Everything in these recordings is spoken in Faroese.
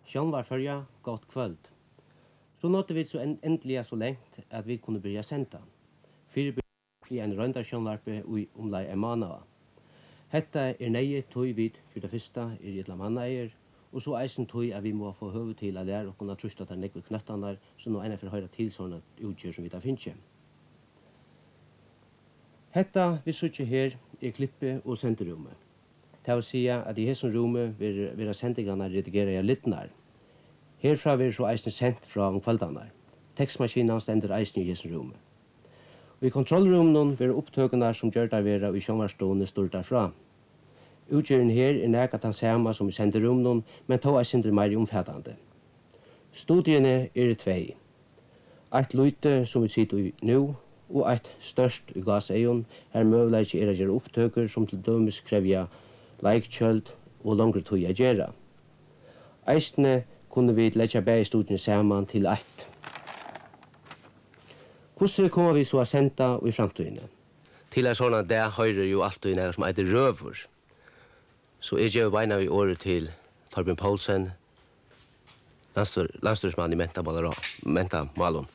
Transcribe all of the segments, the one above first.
Sjónvarførja, gott kvöld. Så nådde vi så endelig så lengt at vi kunne börja senda. Fyrbyrja en røyndarsjónvarpe omlai en måned. Hetta nøye tøy vid for det første i et manneier, og så eisen tøy at vi må få høve til å lære og kunne truste at det nekve knøttene så nå ene for høyre til sånne utgjør som vi da finner. Hetta vi sitter her klippe og senderommet. Det vil si at i hesson rommet vil sendingene redigere littnar. Herfra vil så eisen sendt fra kveldene. Tekstmaskinen stender eisen i hesson rommet. Og i kontrollrummen vil opptøkene som gjør det være i sjånvarstående stort derfra. Utgjøren her nægat han samme som i senderommen, men tog eisen mer omfattende. Studiene tvei. Et lyte som vi sitter i nå, og et størst i gaseion, her mulighet å gjøre opptøker som til dømes krevja leikkjøld og langere tog å gjøre. Eisene kunne vi letja bære studiene sammen til ett. Hvordan kommer vi så å senda i framtiden? Til en sånn at det høyrer jo alltid noe som heter røver. Så jeg gjør beina i året til Torbjørn Poulsen, landstyrsmann i Mentamalon.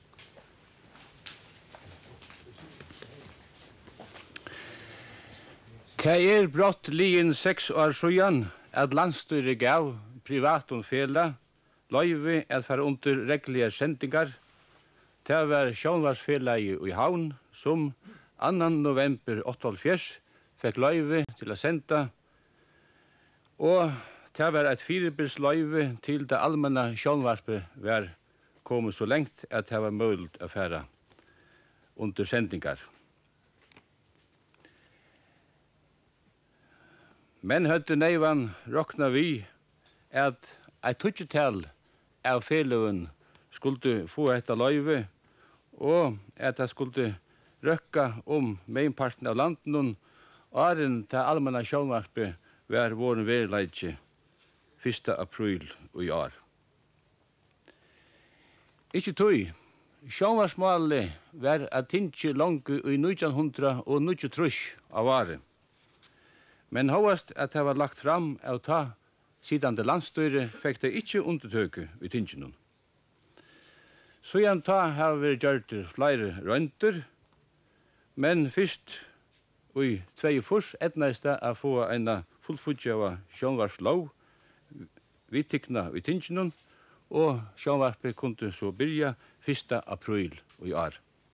Det brått lien 6 år siden at landstyret gav privat og fela løyve at fara under reglige sendingar. Det var Sjónvarpsfelagi i Havn som 2. november 1978 fikk løyve til å senda, og det var et firebilsløyve til det allmänna sjónvarpet var kommet så lengt at det var mulig å fara under sendingar. Men høtte neivan rokna vi at et tutjetal av feløven skulle få etta løyve, og at det skulle røkka meinparten av landen, og til allmänna sjónvarpet var våren verleidje 1. april i år. Ikke tøy, sjónvarpsmålet var at tinge langt i 1993 av året. Men hovast at det var lagt fram av ta siden det landstyret fikk det ikke undertøke i tingene. Så igjen ta har vi gjort flere rønter, men først i 2021 etnest det å få en fullfutje av sjónvarpslov vidtikna i tingene, og sjónvarpet kunne så byrja 1. april i år.